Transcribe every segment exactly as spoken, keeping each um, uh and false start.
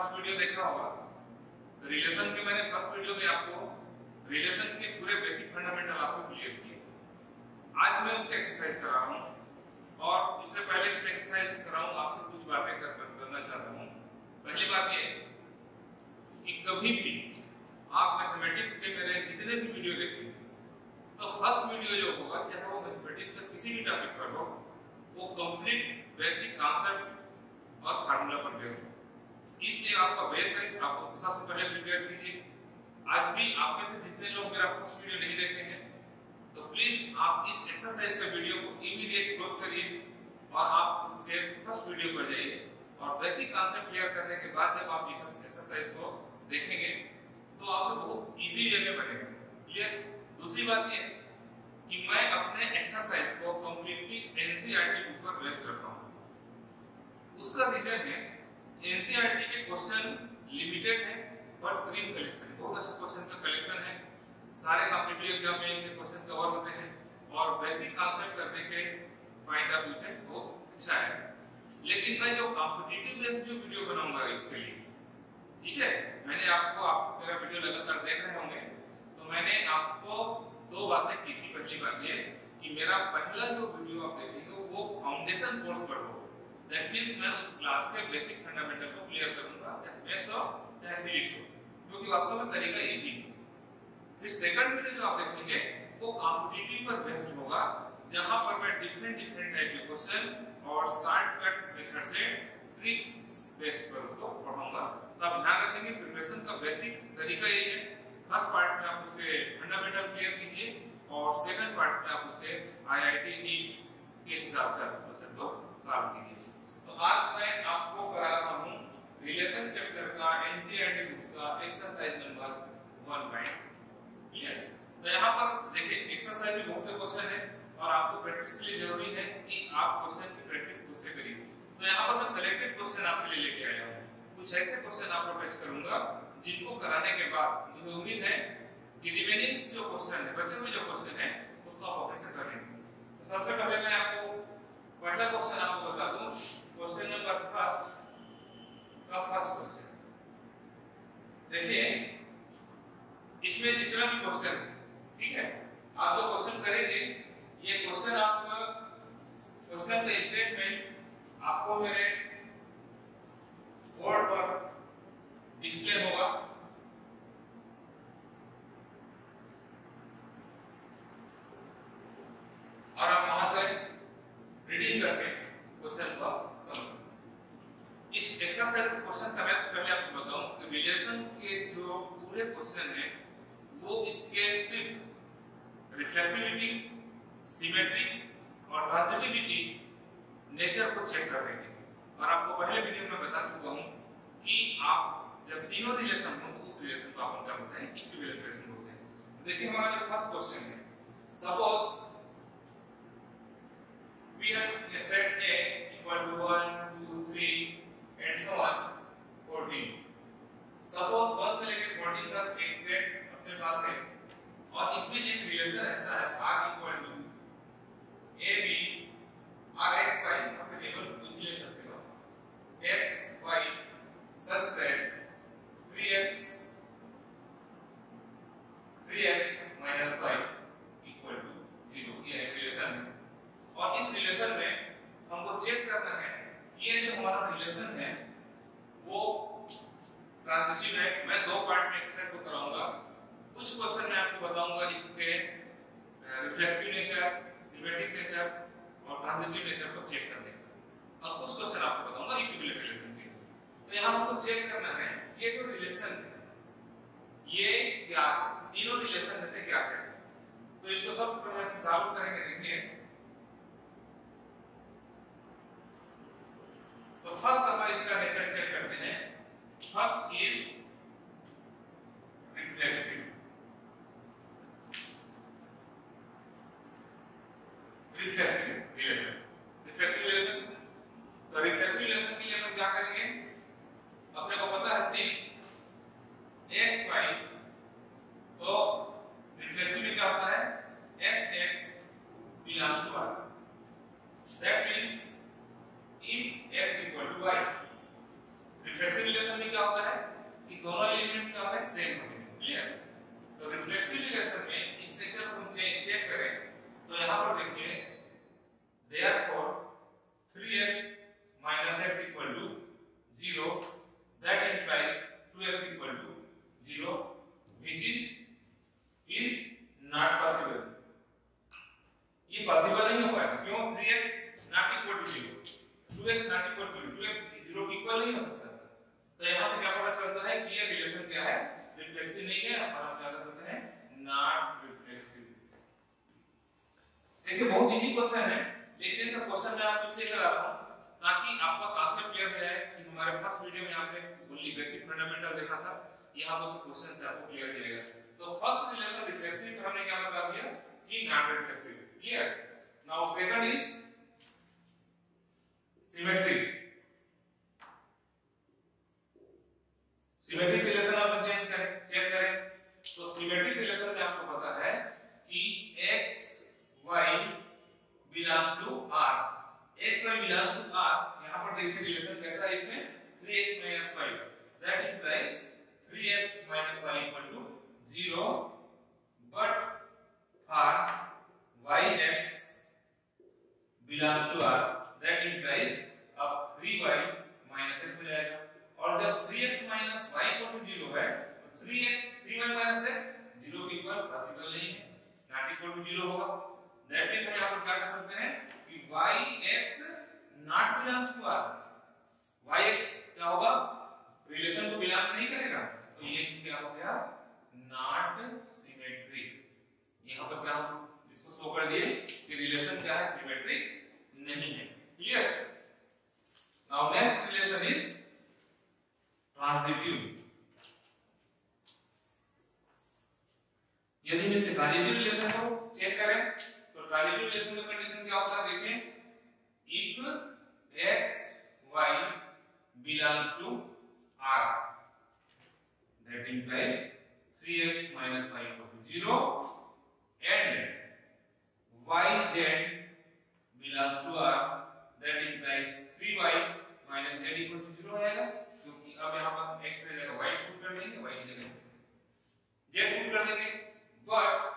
First video देखा होगा। Relation के मैंने फर्स्ट वीडियो में आपको रिलेशन के पूरे बेसिक फंडामेंटल आपको क्लियर किए। आज मैं उसका एक्सरसाइज करा रहा हूँ और इससे पहले कि मैं एक्सरसाइज कराऊँ आपसे कुछ बातें कर, कर, करना चाहता हूँ। पहली बात ये कि कभी भी आप मैथमेटिक्स के मेरे जितने भी वीडियो देखेंगे तो फर्स्ट वीडियो जो होगा चाहे वो मैथमेटिक्स का किसी भी टॉपिक पर हो वो कंप्लीट बेसिक कॉन्सेप्ट और फार्मूला पर बेस्ड हो। इसलिए आपका बेस है, आप उसको सबसे पहले प्रिपेयर कीजिए। आज भी आप में से जितने लोग मेरा फर्स्ट वीडियो नहीं देखे हैं तो प्लीज आप इस एक्सरसाइज का वीडियो को इमीडिएट क्लोज करिए और आप उसके फर्स्ट वीडियो पर जाइए और बेसिक कॉन्सेप्ट क्लियर करने के बाद जब आप इस एक्सरसाइज को देखेंगे तो आपसे बहुत इजी वे में बनेगा। क्लियर? दूसरी बात ये कि मैं अपने एक्सरसाइज को कंप्लीटली एनसीईआरटी बुक पर बेस्ड रखा हूं। उसका रीजन है एनसीईआरटी के क्वेश्चन लिमिटेड है बट ग्रीन कलेक्शन है, बहुत अच्छा क्वेश्चन का कलेक्शन है। सारे कॉम्पिटिटिव एग्जाम में इसके क्वेश्चन कवर होते हैं और बेसिक कॉन्सेप्ट करने के पॉइंट ऑफ व्यू से बहुत अच्छा है। लेकिन मैं जो कॉम्पिटिटिव बेस्ड जो वीडियो बनाऊंगा इसके लिए, ठीक है, मैंने आपको आप मेरा वीडियो लगातार देख रहे होंगे तो मैंने आपको दो बातें की थी। पहली बात ये कि मेरा पहला जो वीडियो आप देखेंगे वो फाउंडेशन कोर्स पर हो। दैट मींस मैं उस क्लास के बेसिक फंडामेंटल को क्लियर करूंगा, चाहे मैथ्स हो चाहे फिजिक्स हो, क्योंकि वास्तव में तरीका यही है। फिर सेकंड वीडियो जो आप देखेंगे वो कॉम्पिटिटिव पर बेस्ड होगा जहां पर मैं डिफरेंट डिफरेंट टाइप के क्वेश्चन और शॉर्टकट मेथड से ट्रिक्स बेस्ड पर उसको पढ़ाऊंगा। तो आप ध्यान रखेंगे प्रिपरेशन का बेसिक तरीका यही है। फर्स्ट पार्ट में आप उसके फंडामेंटल क्लियर कीजिए और सेकंड पार्ट में आप उसके आईआईटी नीट के हिसाब से आप क्वेश्चन को सॉल्व कीजिए। तो आज मैं आपको करा रहा हूं रिलेशन चैप्टर का एनसीईआरटी बुक्स का exercise number one point. Clear? तो यहाँ पर देखिए एक्सरसाइज में बहुत से क्वेश्चन है और आपको प्रैक्टिस के लिए जरूरी है कि आप क्वेश्चन की प्रैक्टिस खुद से करिए। तो यहाँ पर मैं सिलेक्टेड क्वेश्चन आपके लिए लेके आया हूँ। कुछ ऐसे क्वेश्चन आपको टच करूंगा जिनको कराने के बाद मुझे उम्मीद है कि रिमेनिंग जो क्वेश्चन है, बचे हुए जो क्वेश्चन है उसको आप अपने से कर लेंगे। तो सबसे पहले मैं आपको पहला क्वेश्चन आपको बता दूं। क्वेश्चन नंबर फर्स्ट का फर्स्ट क्वेश्चन देखिए, इसमें जितना भी क्वेश्चन है, ठीक है, आप जो क्वेश्चन करेंगे ये क्वेश्चन आप क्वेश्चन का स्टेटमेंट आपको मेरे बोर्ड पर डिस्प्ले होगा। और आप वहां से रीडिंग करके क्वेश्चन को समझ सकते। इस एक्सरसाइज के क्वेश्चन का मैं पहले आपको बताऊं कि रिलेशन के जो पूरे क्वेश्चन है वो इसके सिर्फ रिफ्लेक्सिविटी, सिमेट्री और ट्रांजिटिविटी नेचर को चेक कर रहे हैं। और आपको पहले वीडियो में बता चुका हूं कि आप जब तीनों रिलेशन हो तो उस रिलेशन को अपन क्या बोलते हैं, इक्विवेलेंस रिलेशन बोलते हैं। देखिए हमारा जो फर्स्ट क्वेश्चन है, suppose we have a set A equal to one, two, three and so on fourteen. Suppose one से लेकर fourteen तक एक सेट अपने पास है और इसमें एक रिलेशन ऐसा है R equal to A B R X Y, अपने टेबल को ले सकते हो X Y such that three x three x minus y equal to zero। ये एक रिलेशन है और इस रिलेशन में हमको चेक करना है कि ये जो हमारा रिलेशन है वो ट्रांजिटिव है। मैं दो पार्ट में एक्सरसाइज को कराऊंगा। कुछ क्वेश्चन मैं आपको बताऊंगा इसके रिफ्लेक्सिव नेचर, सिमेट्रिक नेचर और ट्रांजिटिव नेचर को चेक करने का, और कुछ क्वेश्चन आपको बताऊंगा इक्विवेलेंट रिलेशन के। तो यहाँ हमको चेक करना है ये जो रिलेशन है ये क्या, तीनों रिलेशन में से क्या है। तो इसको सबसे पहले हम सॉल्व करेंगे। देखिए तो फर्स्ट अपन इसका नेचर चेक करते हैं। First is reflexive. Reflexive relation reflexive relation तो रिफ्लेक्सिव रिलेशन के लिए अपन क्या करेंगे, अपने को पता है सिक्स एक्स वाई, तो रिफ्लेक्सिव में क्या होता है x x belongs to y. That means if x equal to y देखिए बहुत इजी क्वेश्चन है, लेकिन ये सब क्वेश्चन मैं आपको इसलिए करा रहा हूं ताकि आपका कांसेप्ट क्लियर हो जाए कि हमारे फर्स्ट वीडियो में आपने ओनली बेसिक फंडामेंटल देखा था, यहां पर सब क्वेश्चन से आपको क्लियर मिलेगा। तो फर्स्ट रिलेशन रिफ्लेक्सिव का हमने क्या बता दिया कि non reflexive, clear. Now second is symmetric. Symmetric relation आप चेंज करें चेक करें तो सिमेट्रिक रिलेशन में आपको पता है कि x y belongs to r, x y belongs to r। यहां पर देखिए रिलेशन कैसा है इसमें three x minus y, that implies three x minus y equal to zero, but for yx belongs to r, that implies अब three y minus x हो जाएगा। और जब three x minus y equal to zero है तो three x three y minus x zero के equal possible नहीं है, नॉट इक्वल टू zero होगा। दैट मींस हम यहां पर क्या कर सकते हैं कि yx not belongs to r, yx क्या होगा रिलेशन को बिलोंग्स नहीं करेगा, तो ये क्या हो गया नॉट सिमेट्रिक। यहां पर क्या हम इसको शो कर दिए कि रिलेशन क्या है सिमेट्रिक नहीं है, clear. Now next relation is transitive. यदि हम इसके ट्रांजिटिव रिलेशन को चेक करें तो ट्रांजिटिव रिलेशन का कंडीशन क्या होता है, देखें if x y belongs to r, that implies three x minus y equal to zero and y z belongs to r, that implies three y minus z equal to zero आएगा, क्योंकि अब यहाँ पर x की जगह y put कर देंगे, y की जगह z पुट कर देंगे। बट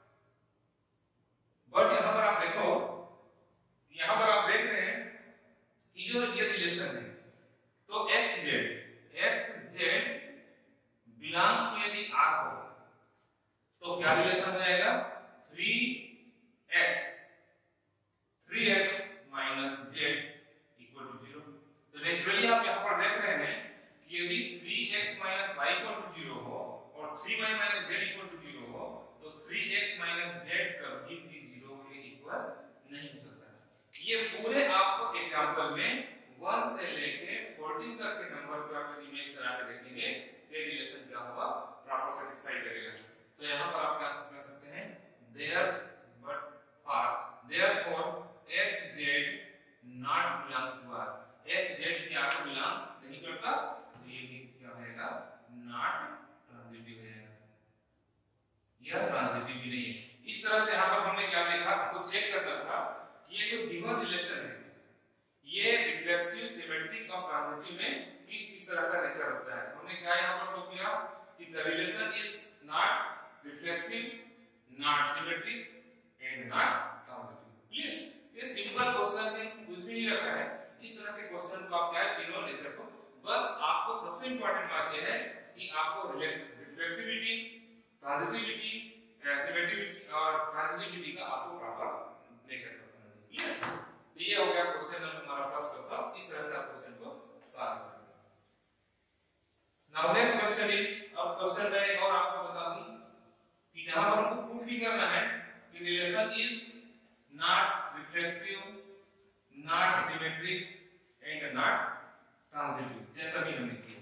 बट यहाँ पर आप देखो, यहाँ पर आप देख रहे हैं कि जो ये रिलेशन है तो xz xz belongs to यदि r हो तो क्या रिलेशन हो जाएगा three x three x minus z equal to zero। तो नेचुरली आप यहाँ पर देख रहे हैं कि यदि three x minus y equal to zero हो और three y minus z equal to zero हो तो थ्री एक्स minus z कभी भी zero के इक्वल नहीं हो सकता। ये पूरे आपको एग्जांपल में वन से लेके फोर्टीन तक के नंबर पे आप इमेज करा के देखेंगे ये रिलेशन क्या होगा प्रॉपर सेटिस्फाई करेगा। तो यहाँ पर आप क्या कह सकते हैं there but for therefore xz not belongs to r, xz भी r को बिलोंग्स नहीं करता, तो ये भी क्या होगा नॉट ट्रांजिटिव हो जाएगा, यह ट्रांजिटिव भी नहीं है। इस तरह से यहाँ पर हमने क्या देखा, आपको चेक करना था ये जो गिवन रिलेशन है ये रिफ्लेक्सिव सिमेट्रिक और ट्रांजिटिव में किस किस तरह का नेचर रखता है। हमने क्या यहाँ पर शो किया कि the relation is not reflexive, not symmetric and not transitive, clear. ये सिंपल क्वेश्चन है, इसमें कुछ भी नहीं रखा है। इस तरह के क्वेश्चन को आप क्या है तीनों नेचर को, बस आपको सबसे इंपॉर्टेंट बात यह है कि आपको रिफ्लेक्सिविटी, ट्रांजिटिविटी, सिमेट्रिविटी और ट्रांजिटिविटी का आपको प्रॉपर नेचर पता है, क्लियर। तो ये हो गया क्वेश्चन नंबर हमारा फर्स्ट का फर्स्ट। इस तरह से आप क्वेश्चन को सॉल्व करेंगे। नाउ नेक्स्ट क्वेश्चन इज, अब क्वेश्चन में एक और आपको बता दूं कि जहां पर हमको प्रूफ ही करना है कि relation is not reflexive, not symmetric and not transitive, जैसा भी हमने किया।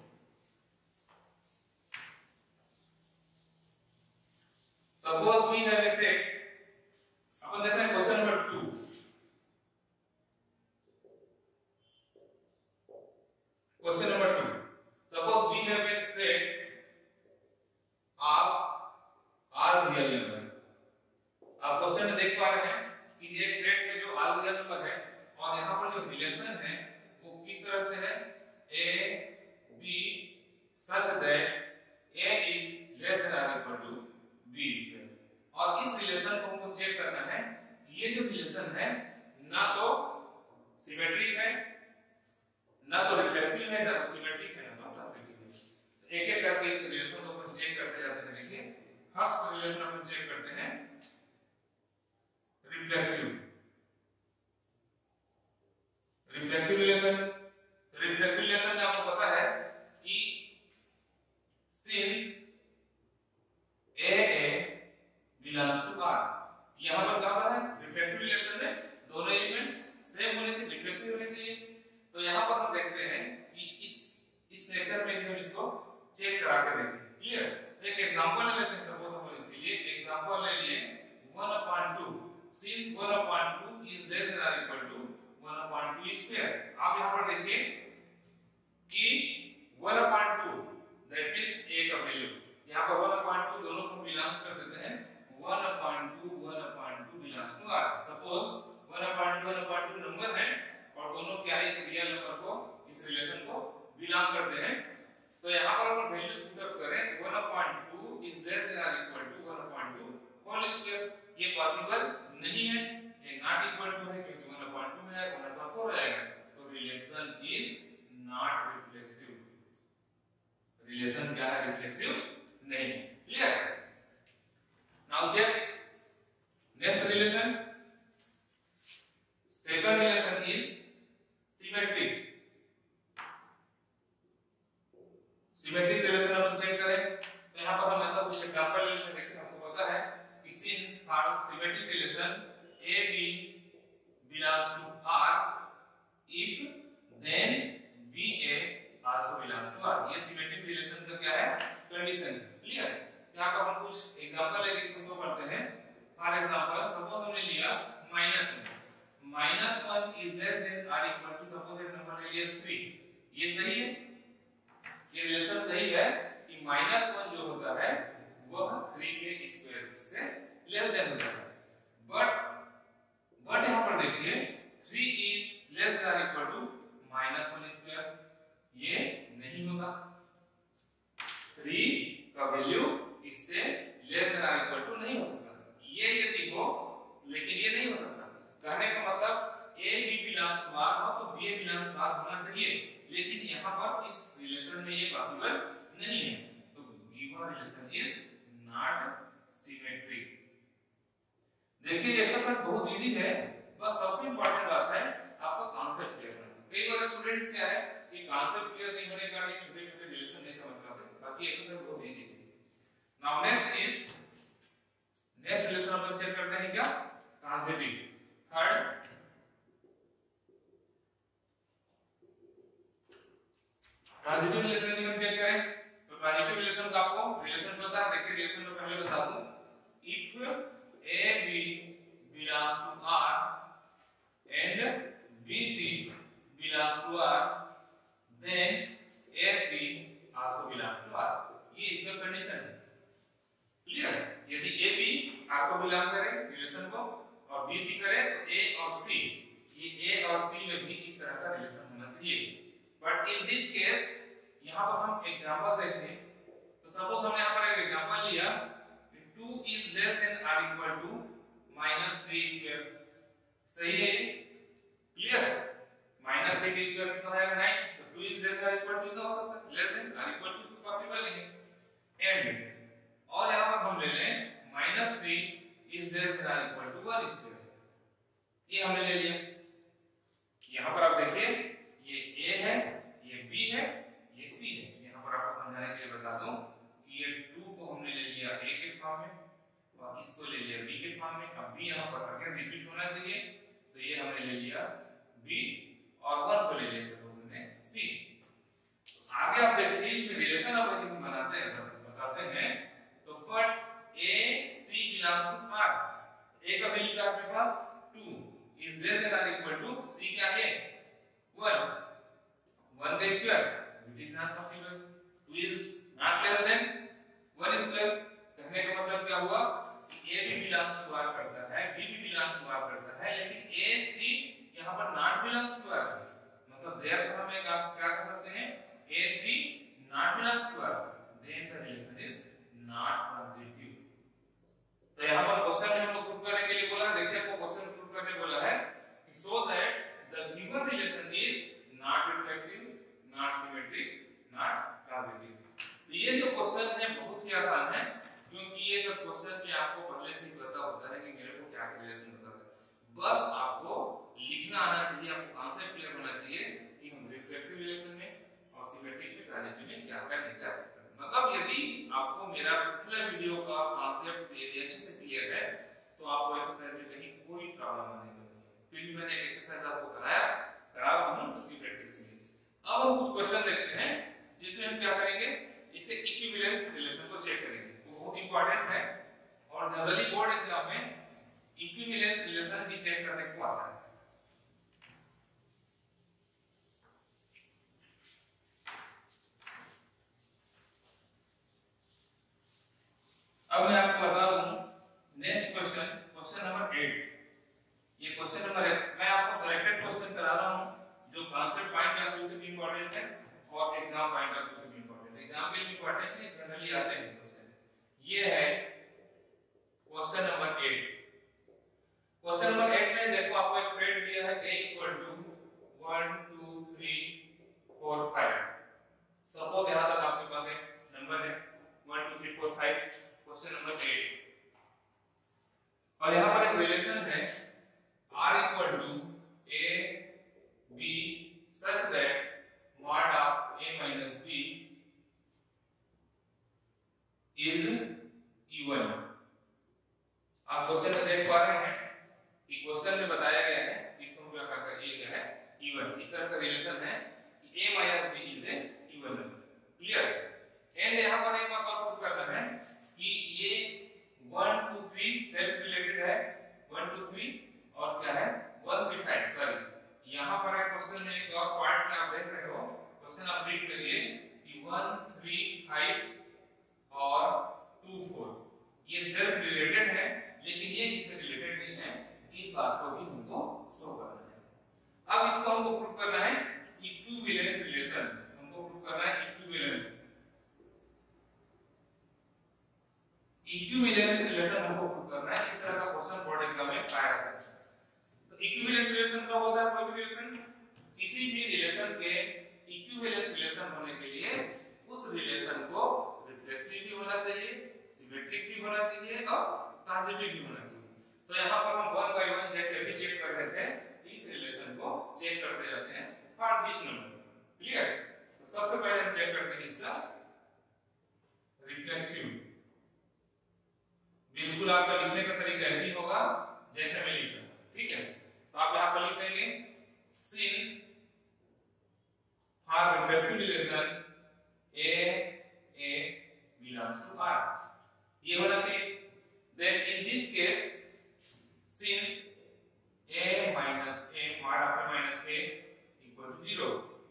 Suppose we have a set, अपन देख रहे हैं question number two. Question number two. Suppose we have a set of r real number. आप क्वेश्चन में देख पा रहे हैं कि एक सेट में जो r रियल नंबर है और यहाँ पर जो रिलेशन है वो किस तरह से है a b such that a is less than or equal to b square। और हम इसको चेक करा के देखें। क्लियर? एक एग्जांपल ले लेते हैं। सपोज हम इसके लिए एग्जांपल ले लिए one upon two. Since one upon two is less than और equal to one upon two square. आप यहां पर देखिए कि one upon two that is a का वैल्यू, यहां पर वन अपॉन टू दोनों को बिलोंग्स कर देते हैं। One upon two one upon two belongs to r। Suppose one upon two one upon two number है और दोनों क्या है, इस रियल नंबर को, इस रिलेशन को बिलोंग करते हैं। तो यहां पर अगर वैल्यूज पुट अप करें one upon two is less than और equal to one upon two whole square. ये पॉसिबल नहीं है, ये नॉट इक्वल टू है क्योंकि वन अपॉन टू में है, वन अपॉन फोर आएगा। तो relation is not reflexive. Relation क्या है? रिफ्लेक्सिव नहीं है। Clear? Now check next relation. Second relation is symmetric. Symmetric relation अपन चेक करें तो यहां पर हम ऐसा कुछ एग्जांपल ले लेते हैं। देखिए आपको पता है कि since for symmetric relation A B belongs to R if then B A also belongs to R। ये सिमेट्रिक रिलेशन का क्या है? कंडीशन। क्लियर? यहां पर हम कुछ एग्जांपल लेके इसको सॉल्व करते हैं। फॉर एग्जांपल सपोज हमने लिया minus one. Minus one is less than और इक्वल टू सपोज एक नंबर ले लिया थ्री। ये सही है? ये रिलेशन सही है कि माइनस वन जो होता है वह थ्री के स्क्वायर से लेस देन होता है। बट बट यहां पर देखिए थ्री इज लेस देन और equal to minus one square. ये नहीं होता। थ्री का वैल्यू इससे लेस देन और इक्वल टू नहीं हो सकता। ये यदि हो लेकिन ये नहीं हो सकता। कहने का मतलब A B belongs to R हो तो B A belongs to R होना चाहिए, लेकिन यहाँ पर इस रिलेशन में ये पॉसिबल नहीं है। तो given relation is not symmetric. देखिए ये एक्सरसाइज बहुत इजी है, बस सबसे इंपॉर्टेंट बात है आपको कांसेप्ट क्लियर करना। कई बार स्टूडेंट्स क्या है कि कांसेप्ट क्लियर नहीं होने के कारण ये छोटे-छोटे रिलेशन नहीं समझ पाते। बाकी एक्सरसाइज बहुत इजी है। Now next is next relation अपन चेक करते हैं क्या? ट्रांजिटिव। थर्ड ट्रांजिटिव रिलेशन यदि हम चेक करें तो ट्रांजिटिव रिलेशन का आपको रिलेशन पता है। देखिए रिलेशन में पहले बता दूं, if A B belongs to R and B C belongs to R then A C also belongs to R। ये इसका कंडीशन है। क्लियर? यदि A B R को बिलोंग करे रिलेशन को और B C करे तो A और C, ये A और C में भी इस तरह का रिलेशन होना चाहिए। बट इन दिस केस यहां पर हम एग्जांपल देखें तो सपोज हमने यहां पर एक एग्जांपल लिया टू इज लेस देन और equal to minus three square. सही है? क्लियर? माइनस थ्री स्क्वायर कितना आएगा? नाइन। तो टू इज लेस देन और इक्वल टू कितना हो सकता है? लेस देन और इक्वल टू तो पॉसिबल नहीं है। एंड और यहां पर हम ले लें minus three is less than और इक्वल टू वन स्क्वायर। ये हमने ले लिया। यहां पर आप देखिए ये A है, ये B है, ये C है। यहां पर आपको समझाने के लिए बता दूं ये टू को हमने ले लिया A के फॉर्म में और इसको ले लिया B के फॉर्म में। अब B यहां पर अगेन रिपीट होना चाहिए तो ये हमने ले लिया B और वन को ले लिया सपोज हमने C। तो आगे आप देखिए इसमें रिलेशन अब हम बनाते हैं बताते हैं तो but A C belongs to R। A का वैल्यू क्या आपके पास टू इज लेस देन और इक्वल टू C क्या है वन। वन का square it is not possible. Two is not less than one square. कहने का मतलब क्या हुआ कि A भी बिलोंग्स टू R करता है, B भी बिलोंग्स टू R करता है, लेकिन A C यहां पर नॉट बिलोंग्स टू R। मतलब देयरफॉर हम एक आप क्या कह सकते हैं A C not belongs to R then the relation is not transitive. तो यहां पर क्वेश्चन में हम लोग प्रूव करने के लिए बोला, देखिए आपको क्वेश्चन प्रूव करने बोला है कि so that the given relation is not reflexive, not symmetric, not transitive. ये जो क्वेश्चन है बहुत ही आसान है क्योंकि ये सब क्वेश्चन में आपको पहले से ही पता होता है कि मेरे को क्या रिलेशन बताता है। बस आपको लिखना आना चाहिए, आपको कॉन्सेप्ट क्लियर होना चाहिए कि हम रिफ्लेक्सिव रिलेशन में और सिमेट्रिक में ट्रांजिटिव में क्या क्या नेचर है। मतलब यदि आपको मेरा पिछला वीडियो का कॉन्सेप्ट यदि अच्छे से क्लियर है तो आपको एक्सरसाइज में कहीं कोई प्रॉब्लम आने वाली नहीं है। फिर भी मैंने एक एक्सरसाइज आपको कराया करा रहा हूं उसकी प्रैक्टिस के लिए। अब हम कुछ क्वेश्चन देखते हैं जिसमें हम क्या इंपॉर्टेंट है, जनरली आते हैं क्वेश्चन। ये है question number eight. Question number eight में देखो आपको एक सेट दिया है a equal to one two three four five. Suppose यहां तक आपके पास एक नंबर है one two three four five, question number eight, और यहां पर एक रिलेशन है r equal to a b such that mod of a minus b is even। आप क्वेश्चन में देख पा रहे हैं कि क्वेश्चन में बताया गया है इसको क्या करता है, ये क्या है, इवन। इस तरह का रिलेशन है कि a minus b is a even number। Clear? And यहां पर एक बात और प्रूव करना है कि ये one two three self related है, वन टू थ्री और क्या है वन थ्री फाइव। सॉरी, यहां पर एक क्वेश्चन में एक और पार्ट में आप देख रहे हो, क्वेश्चन आप रीड करिए कि वन थ्री फाइव और टू फोर ये सेल्फ रिलेटेड है, लेकिन ये इससे रिलेटेड नहीं है। इस बात को भी हमको शो करना है। अब इसको हमको प्रूव करना है इक्विवेलेंस रिलेशन, हमको प्रूव करना है इक्विवेलेंस। इक्विवेलेंस रिलेशन हमको प्रूव करना है। इस तरह का क्वेश्चन बोर्ड एग्जाम में आया है। तो इक्विवेलेंस रिलेशन क्या होता है? कोई भी रिलेशन, किसी भी रिलेशन के इक्विवेलेंस रिलेशन होने के लिए उस रिलेशन को रिफ्लेक्सिव भी होना चाहिए, सिमेट्रिक भी होना चाहिए और ट्रांजिटिव भी होना चाहिए। तो यहाँ पर हम वन बाय वन जैसे अभी चेक कर रहे थे, इस रिलेशन को चेक करते जाते हैं फॉर दिस नंबर। क्लियर? तो सबसे पहले हम चेक करते हैं इसका रिफ्लेक्सिव। बिल्कुल आपका लिखने का तरीका ऐसे ही होगा जैसे मैं लिख रहा हूं। ठीक है, तो आप यहां पर लिख लेंगे since for reflexive relation a a belongs to r, ये होना चाहिए। then in this case since a minus a mod of a minus a equal to zero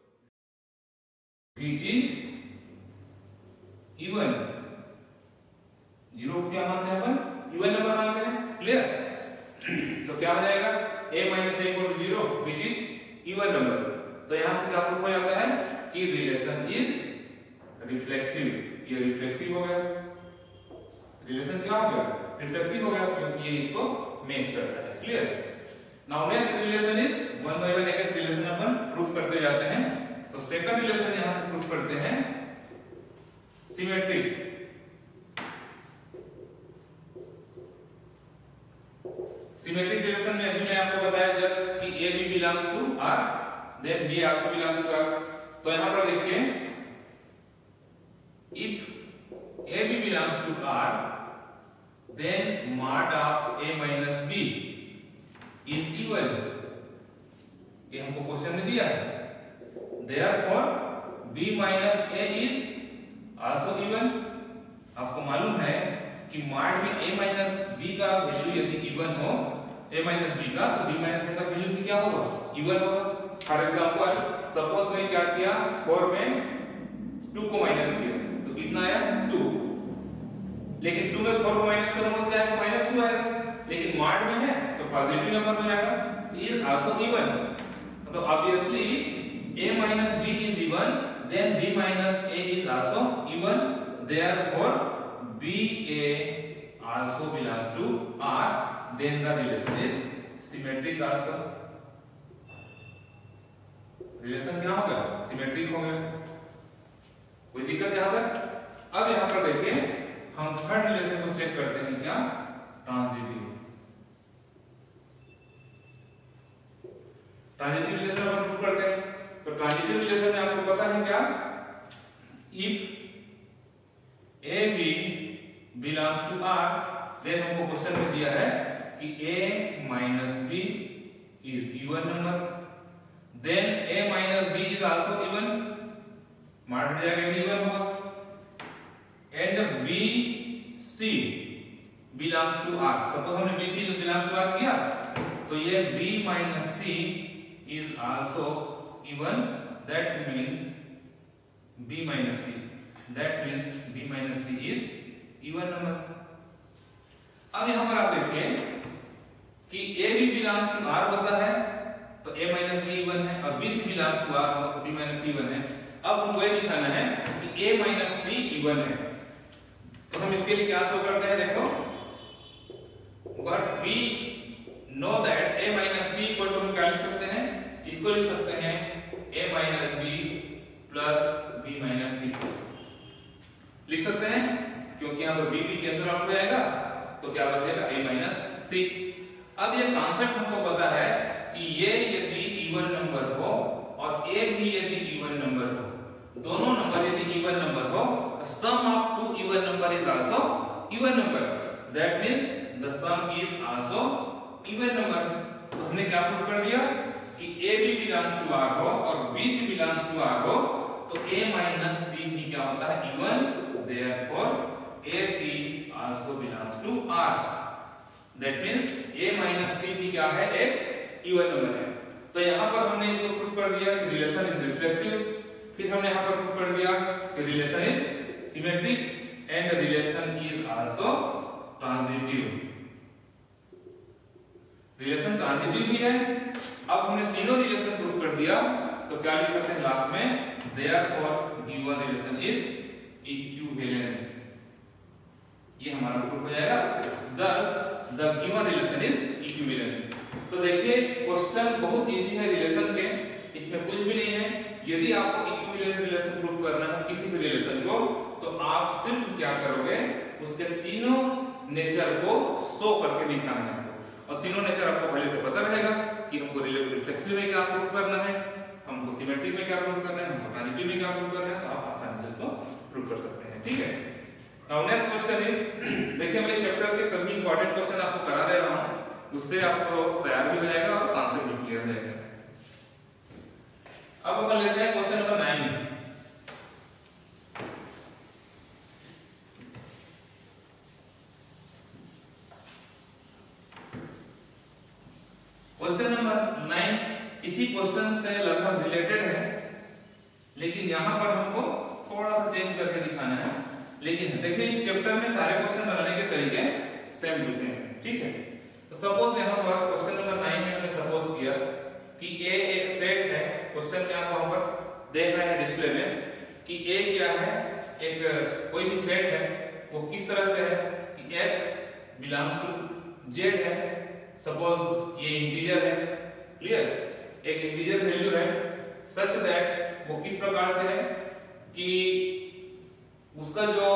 which is even, zero को क्या मानते हैं अपन? इवन नंबर मानते हैं। Clear? तो क्या हो जाएगा a minus a equal to zero which is even number। तो यहां से क्या प्रूफ हो जाता है कि रिलेशन इज रिफ्लेक्सिव। ये रिफ्लेक्सिव हो गया, रिलेशन क्या हो गया? रिफ्लेक्सिव हो गया, क्योंकि ये इसको मैच करता है। Clear? Now next relation is one by one एक रिलेशन अपन प्रूफ करते जाते हैं। तो सेकंड रिलेशन यहां से प्रूफ करते हैं सिमेट्रिक। सिमेट्रिक रिलेशन में अभी मैं आपको बताया जस्ट कि a b belongs to r, then b also belongs to r। तो यहां पर देखिए if a b belongs to r then mod of a minus b is even। ये हमको क्वेश्चन में दिया है। therefore b minus a is also even। आपको मालूम है कि mod में a minus b का वैल्यू यदि इवन हो, a minus b का, तो b minus a का वैल्यू भी क्या होगा? इवन होगा। फॉर एग्जांपल सपोज मैंने क्या किया, फोर में टू को माइनस किया तो कितना आया? टू। लेकिन टू में फोर को माइनस करो तो क्या आएगा? माइनस टू आएगा। लेकिन mod में है तो पॉजिटिव नंबर हो जाएगा, इज आल्सो इवन। तो obviously a minus b is even, then b minus a is also even, therefore ba also belongs to r, then the relation is symmetric also। Relation क्या हो गया? Symmetric हो गया। कोई दिक्कत यहां तक? अब यहां पर देखिए हम थर्ड रिलेशन को चेक करते हैं, क्या? ट्रांजिटिव। ट्रांजिटिव रिलेशन हम प्रूव करते हैं। तो ट्रांजिटिव रिलेशन में आपको पता है क्या? इफ a b belongs to r, then हमको क्वेश्चन में दिया है कि a minus b is even number, then a minus b is also even, मान हट जाएगा भी even होगा, and b c belongs to r। Suppose हमने b c belongs to r किया तो ये b minus c is also even, that means b minus c, that means b minus c is even number। अब यहां पर आप देखिए कि a b belongs to r होता है तो a minus b even है, और b c belongs to r हो तो b minus c even है। अब हमको ये दिखाना है कि a minus c इवन है। तो हम इसके लिए क्या शो करते हैं, देखो, but we know that a minus c equal to, हम क्या लिख सकते हैं, इसको लिख सकते हैं a minus b plus b minus c लिख सकते हैं, क्योंकि यहाँ पर b भी कैंसिल आउट हो जाएगा तो क्या बचेगा a माइनस सी। अब ये कॉन्सेप्ट हमको पता है कि ये यदि इवन नंबर हो और a भी यदि इवन नंबर हो, दोनों नंबर यदि इवन नंबर हो, sum of two even number is also even number, that means the sum is also even number. तो हमने क्या प्रूव कर दिया कि a भी बिलोंग्स टू r हो और b भी बिलोंग्स टू r हो, तो a माइनस c भी क्या होता है, even, therefore ac also belongs to r, that means a minus c भी क्या है, एक इवन नंबर है। तो यहाँ पर हमने इसको प्रूव कर दिया कि रिलेशन इज रिफ्लेक्सिव, फिर हमने यहाँ पर प्रूव कर दिया कि relation is symmetric and relation is also transitive. Relation transitive भी है। अब हमने तीनों रिलेशन प्रूव कर दिया, तो क्या लिख सकते हैं लास्ट में, therefore given relation is equivalence, ये हमारा प्रूफ हो जाएगा। thus the given relation is equivalence। तो देखिए क्वेश्चन बहुत इजी है रिलेशन के, इसमें कुछ भी नहीं है। यदि आपको इक्विवेलेंस रिलेशन प्रूफ करना है किसी भी रिलेशन को, तो आप सिर्फ क्या करोगे, उसके तीनों नेचर को शो करके दिखाना है आपको, और तीनों नेचर आपको पहले से पता रहेगा कि हमको रिफ्लेक्सिव में क्या प्रूफ करना है, हमको सिमेट्रिक में क्या प्रूफ करना है, हमको ट्रांजिटिव में क्या प्रूफ करना है, तो आप आसानी से इसको प्रूफ कर सकते हैं। ठीक है, नाउ नेक्स्ट क्वेश्चन इज, देखिए मैं इस चैप्टर के सभी इंपॉर्टेंट क्वेश्चन आपको करा दे रहा हूं, उससे आपको तैयार भी हो जाएगा और कॉन्सेप्ट भी क्लियर हो जाएगा। अब अपन लेते हैं question number nine. Question number nine इसी क्वेश्चन से लगभग रिलेटेड है, लेकिन यहां पर हमको थोड़ा सा चेंज करके दिखाना है। लेकिन देखिए इस चैप्टर में सारे क्वेश्चन बनाने के तरीके सेम टू सेम है। ठीक है, तो सपोज यहां पर क्वेश्चन नंबर नाइन में हमने सपोज किया कि a एक सेट है। क्वेश्चन में आप वहां पर देख रहे हैं डिस्प्ले में कि a क्या है, एक कोई भी सेट है, वो किस तरह से है कि x बिलोंग्स टू z है। सपोज ये इंटीजर है, क्लियर, एक इंटीजर वैल्यू है, सच दैट वो किस प्रकार से है कि उसका जो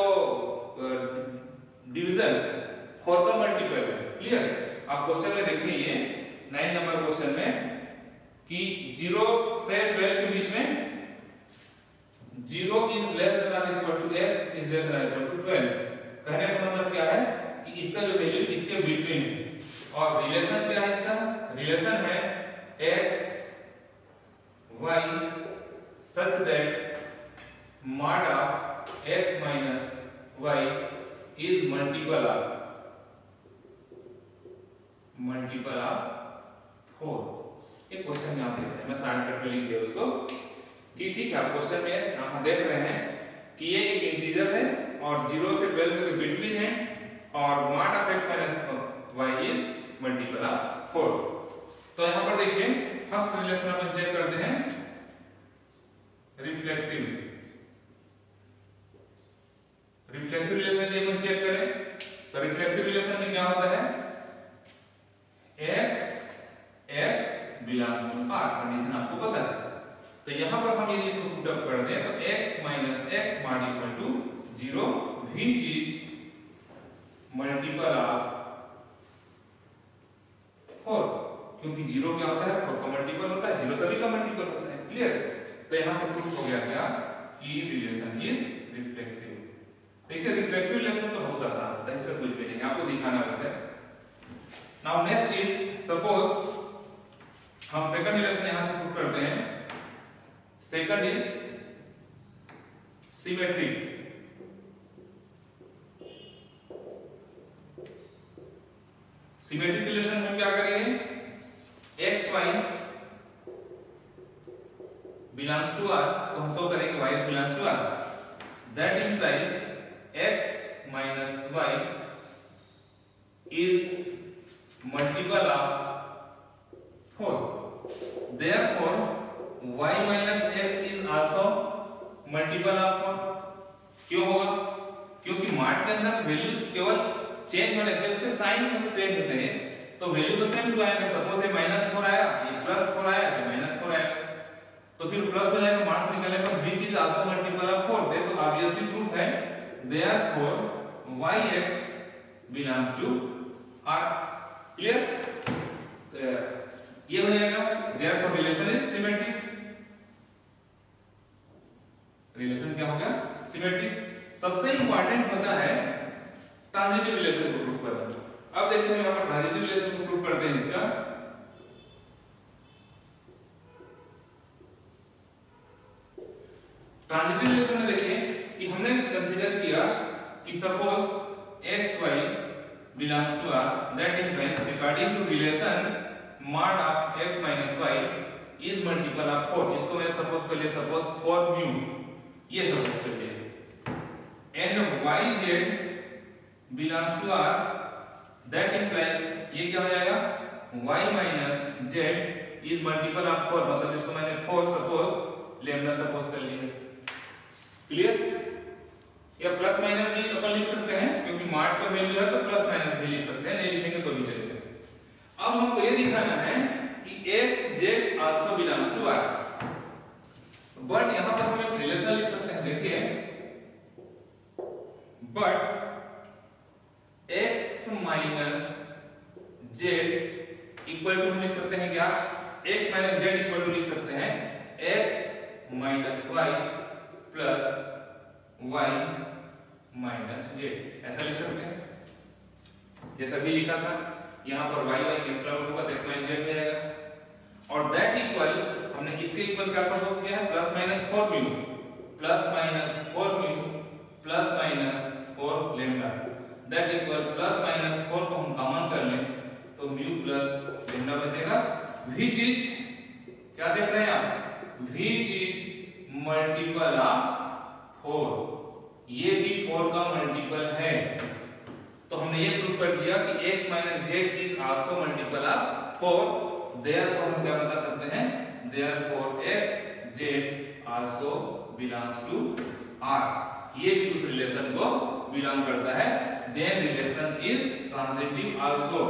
डिवीजन फोर का मल्टीपल है। क्लियर, आप क्वेश्चन में देखिए ये नाइन नंबर क्वेश्चन में कि जीरो से ट्वेल्व के बीच में जीरो इज लेस देन और equal to x is less than और इक्वल टू ट्वेल्व। कहने का मतलब क्या है कि इसका जो वैल्यू इसके बिटवीन है, और रिलेशन क्या है इसका, रिलेशन है x y such that mod of x minus y is multiple of multiple of four. एक क्वेश्चन में आप देखते हैं, मैं शॉर्टकट में लिख दिया उसको कि ठीक है, आप क्वेश्चन में आप देख रहे हैं कि ये एक इंटीजर है और जीरो से ट्वेल्व के बिटवीन है, और mod of x minus y is multiple of four. तो यहां पर देखिए फर्स्ट रिलेशन अपन चेक करते हैं, रिफ्लेक्सिव रिफ्लेक्सिव रिलेशन यदि अपन चेक करें तो रिफ्लेक्सिव रिलेशन में क्या होता है, x x belongs to r, condition आपको पता है। तो यहां पर हम यदि इसको पुट अप कर दें तो x minus x mod equal to zero, which is multiple of four, क्योंकि जीरो क्या होता है, फोर का मल्टीपल होता है, जीरो सभी का मल्टीपल होता है। क्लियर, तो यहां से प्रूफ हो गया क्या कि रिलेशन इज रिफ्लेक्सिव। देखिए रिफ्लेक्सिव रिलेशन तो बहुत आसान होता है, इसका कुछ भी नहीं, आपको दिखाना बस है। नाउ नेक्स्ट इज, सपोज हम सेकंड रिलेशन यहां से प्रूफ करते हैं। Second is symmetric. Symmetric relation में क्या करेंगे, x y belongs to r, तो हम शो करेंगे y belongs to r, that implies x minus y is multiple of four, therefore y minus x is also multiple of four. क्यों होगा, mart के अंदर वैल्यूज केवल चेंज होने से उसके साइन बस चेंज होते हैं, तो वैल्यू तो सेम टू आएगा। सपोज ये माइनस फोर आया, ये प्लस फोर आया, ये माइनस फोर आया, तो फिर प्लस हो जाएगा, मार्क्स निकलने पर which is also multiple of four. देखो ऑब्वियसली प्रूफ है, therefore yx belongs to r। Clear? ये हो जाएगा, therefore relation is symmetric. Relation क्या हो गया? सिमेट्रिक। सबसे इंपॉर्टेंट होता है ट्रांजिटिव रिलेशन को प्रूफ करना। अब देखते हैं यहां पर ट्रांजिटिव रिलेशन को प्रूफ करते हैं इसका। ट्रांजिटिव रिलेशन में देखिए कि हमने कंसीडर किया कि suppose xy belongs to r, that implies according to relation mod of x minus y is multiple of four। इसको मैंने सपोज कर लिया, सपोज फोर म्यू, ये सपोज कर लिया, and yz belongs to r, that implies ये क्या हो जाएगा, y minus z is multiple of four, मतलब इसको मैंने फोर सपोज लैम्डा सपोज कर लिया। क्लियर? या प्लस माइनस भी अपन लिख सकते हैं, क्योंकि मार्ट का वैल्यू है तो प्लस माइनस भी लिख सकते हैं, नहीं लिखेंगे तो भी चलेगा। अब हमको ये दिखाना है कि x z also belongs to r, but यहां पर हम एक रिलेशन लिख सकते हैं। देखिए, but x minus z equal to हम लिख सकते हैं क्या, x minus z equal to लिख सकते हैं x minus y plus y minus z, ऐसा लिख सकते हैं जैसा भी लिखा था। यहां पर y y कैंसिल आउट होगा तो x माइनस z हो जाएगा। और दैट इक्वल हमने इसके इक्वल क्या सपोज किया है, plus minus four mu, plus minus four mu plus minus four lambda, that equal plus minus four को हम कॉमन कर लें तो म्यू प्लस लैम्डा बचेगा। व्हिच इज, क्या देख रहे हैं आप, which is multiple of four, ये भी फोर का मल्टीपल है। तो हमने ये प्रूव कर दिया कि x minus z is also multiple of four, therefore हम क्या बता सकते हैं, therefore x z also belongs to r, ये भी उस रिलेशन को बिलोंग करता है। Then relation is transitive also,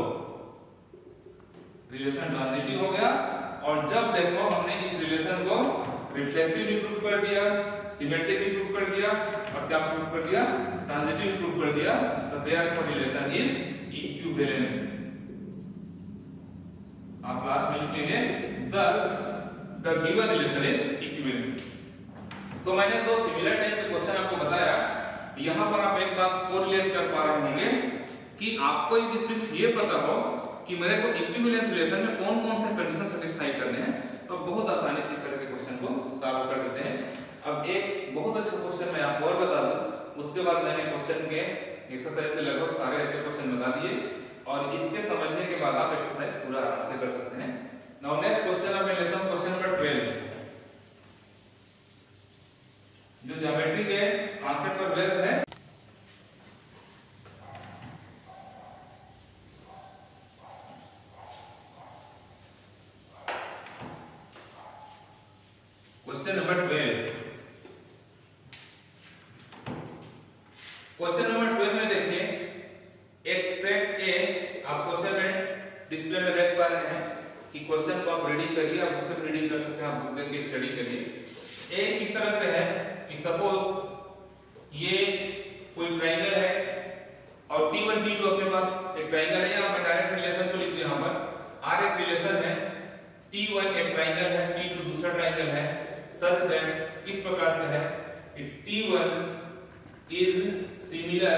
relation transitive हो गया। और जब देखो हमने इस रिलेशन को रिफ्लेक्सिव भी प्रूव कर दिया, सिमेट्रिक भी प्रूव कर दिया, और क्या प्रूव कर दिया, ट्रांजिटिव प्रूव कर दिया, तो देयरफॉर रिलेशन इज इक्विवेलेंस। आप क्लास में लिखेंगे thus the given relation is equivalent। तो मैंने दो सिमिलर टाइप के क्वेश्चन आपको बताया। यहां पर आप एक बात कोरिलेट कर पा रहे होंगे कि आपको यदि सिर्फ ये पता हो कि मेरे को इक्विवेलेंस रिलेशन में कौन कौन से कंडीशन सेटिस्फाई करने हैं, तो बहुत आसानी से इस तरह के क्वेश्चन को सॉल्व कर देते हैं। अब एक बहुत अच्छा क्वेश्चन मैं आपको और बता दूं, उसके बाद मैंने क्वेश्चन के एक्सरसाइज के लगभग सारे अच्छे क्वेश्चन बता दिए, और इसके समझने के बाद आप एक्सरसाइज पूरा आराम से कर सकते हैं। नाउ नेक्स्ट क्वेश्चन अब मैं लेता हूं क्वेश्चन नंबर ट्वेल्व, जो ज्योमेट्री के कॉन्सेप्ट पर बेस्ड है। Question number twelve, question number twelve में देखिए एक सेट ए, आप क्वेश्चन में डिस्प्ले में देख पा रहे हैं कि क्वेश्चन को आप रीडिंग करिए, आप उसे रीडिंग कर सकते हैं, आप बुक देख के स्टडी करिए। ए इस तरह से है कि सपोज ये कोई ट्रायंगल है और टी वन टी टू अपने पास एक ट्रायंगल है, यहां पर डायरेक्ट रिलेशन को लिख दिया। यहां पर आर एक रिलेशन है, टी वन एक ट्रायंगल है, टी टू दूसरा ट्रायंगल है, सच दैट इस प्रकार से है कि T one is similar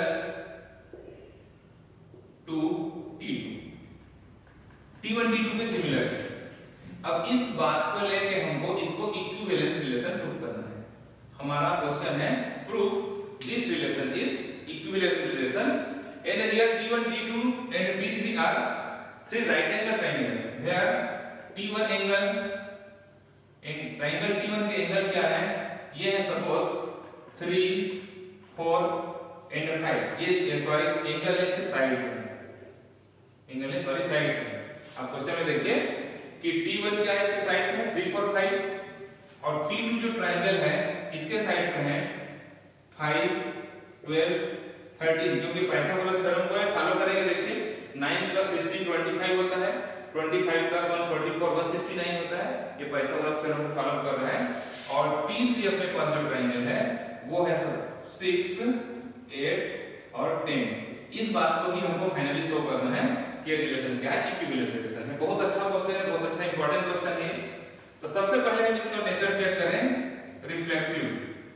to T two, T one T two के सिमिलर है। अब इस बात को लेके हमको इसको इक्विवेलेंस रिलेशन प्रूव करना है। हमारा क्वेश्चन है prove this relation is equivalence relation and here T one T two and T three are three right angle triangle, where T one angle and triangle T one के angle क्या है, ये है suppose three four and five, ये sorry angle है इसके side से, angle है सॉरी साइड से। अब क्वेश्चन में देखिए कि टी वन क्या है इसके साइड से थ्री फोर फाइव और टी टू जो ट्रायंगल है इसके साइड से है फाइव ट्वेल्व थर्टीन, क्योंकि पाइथागोरस थ्योरम को फॉलो करेंगे। देखिए nine plus sixteen twenty five होता है, twenty five plus one forty four one sixty nine होता है। ये पाइथागोरस थ्योरम को फॉलो कर रहे हैं। और टी थ्री अपने पास जो ट्रायंगल है वो है सिक्स, एट और टेन। इस बात को भी हमको फाइनली शो करना है कि रिलेशन क्या है, इक्विवेलेंस रिलेशन है। बहुत अच्छा क्वेश्चन है, बहुत अच्छा इंपॉर्टेंट क्वेश्चन है। तो सबसे पहले हम इसका नेचर चेक करें, रिफ्लेक्सिव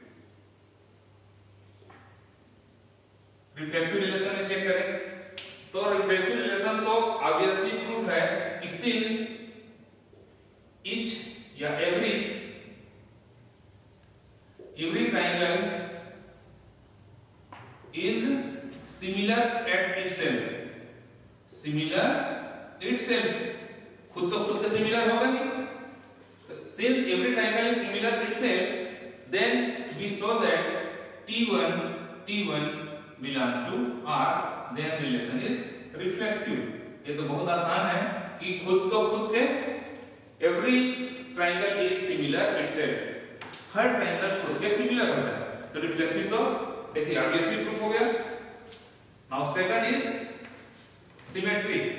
रिफ्लेक्सिव रिलेशन में चेक करें। तो रिफ्लेक्सिव रिलेशन तो ऑब्वियसली प्रूफ है कि सिंस ईच या every every triangle is similar at itself, similar itself, खुद तो खुद का सिमिलर होगा ही। Since every triangle is similar itself, then we show that T one T one belongs to R, then relation is reflexive। ये तो बहुत आसान है कि खुद तो खुद के every triangle is similar itself, हर ट्रायंगल खुद के सिमिलर होता है। तो रिफ्लेक्सिव तो ऐसे ऑब्वियसली प्रूफ हो गया। Now second is symmetric.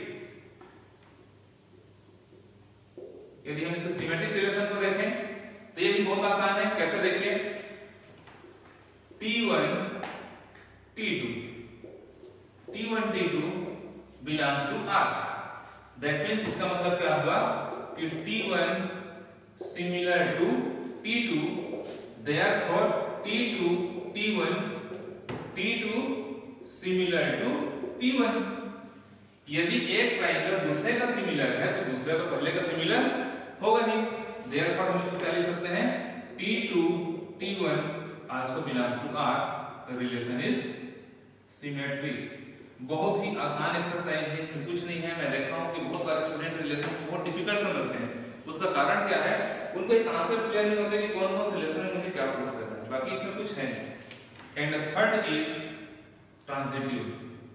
यदि हम इसके सिमेट्रिक रिलेशन को देखें तो ये भी बहुत आसान है। कैसे देखिए, T one T two T one T two belongs to R, that means इसका मतलब क्या हुआ कि T one similar to T two, therefore T two T one T two similar to T one। यदि एक ट्रायंगल दूसरे का similar है तो दूसरे तो पहले का सिमिलर होगा ही। Therefore हम इसको क्या लिख सकते हैं, T two T one also belongs to R, the relation is symmetric। बहुत ही आसान एक्सरसाइज है, इसमें कुछ नहीं है। मैं देखता हूं कि बहुत सारे स्टूडेंट रिलेशन को बहुत डिफिकल्ट समझते हैं। उसका कारण क्या है, उनको एक कांसेप्ट क्लियर नहीं होता कि कौन कौन से रिलेशन में मुझे क्या प्रूफ करना है। बाकी इसमें कुछ है नहीं। And the third is transitive.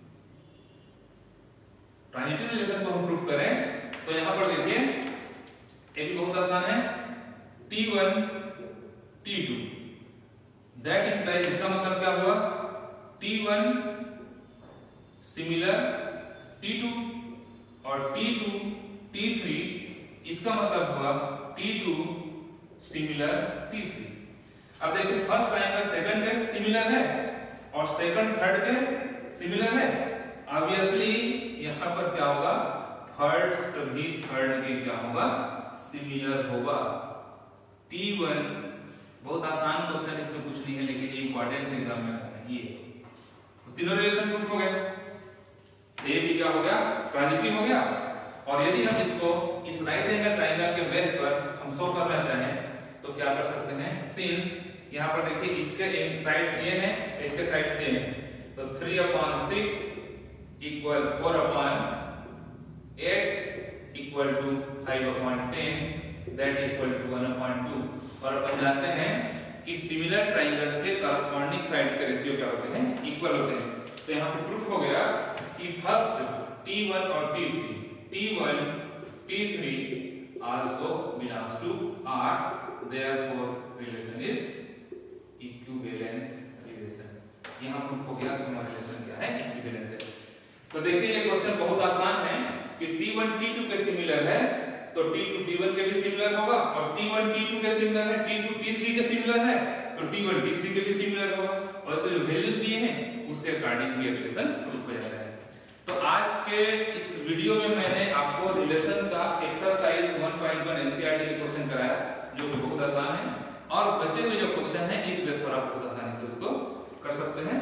Transitive relation को हम प्रूफ करें तो यहां पर देखिए ये भी बहुत आसान है, T one T two, that implies, इसका मतलब क्या हुआ, T one similar T two और T two T three, इसका मतलब हुआ T two similar T three। अब देखिए फर्स्ट ट्रायंगल सेकंड पे सिमिलर है और सेकंड थर्ड पे सिमिलर है। ऑब्वियसली यहां पर क्या होगा, फर्स्ट भी थर्ड के क्या होगा, सिमिलर होगा। T one बहुत आसान क्वेश्चन, इसमें कुछ नहीं है लेकिन ये इंपॉर्टेंट एग्जाम में आता है। ये तो तीनों रिलेशन प्रूफ हो गए। ये भी क्या हो गया, ट्रांजिटिव हो गया। और यदि हम इसको इस राइट एंगल ट्रायंगल के बेस पर हम शो करना चाहें तो क्या कर सकते हैं, सिंस यहाँ पर देखिए इसके साइड्स ये हैं, इसके साइड्स ये हैं, तो three upon six equal four upon eight equal to five upon ten, that equal to one upon two. और अपन जानते हैं कि सिमिलर ट्रायंगल्स के कॉरस्पॉन्डिंग साइड्स के रेशियो क्या होते हैं, इक्वल होते हैं। तो यहाँ से प्रूफ हो गया कि फर्स्ट T one और T three, T one T three also belongs to R, therefore relation is equivalence relation। यहाँ प्रूफ हो गया कि हमारा रिलेशन क्या है, इक्विवेलेंस है। तो देखिए ये क्वेश्चन बहुत आसान है कि T one T two के सिमिलर है तो T two T one के भी सिमिलर होगा, और T one T two के सिमिलर है, T two T three के सिमिलर है तो T one T three के भी सिमिलर होगा। और इसके जो वैल्यूज दिए हैं उसके अकॉर्डिंग भी रिलेशन प्रूफ हो जाता है। तो आज के इस वीडियो में मैंने आपको रिलेशन का exercise one point one NCERT के क्वेश्चन कराया जो कि बहुत आसान है, और बचे हुए जो क्वेश्चन है इस बेस पर आप बहुत आसानी से उसको कर सकते हैं।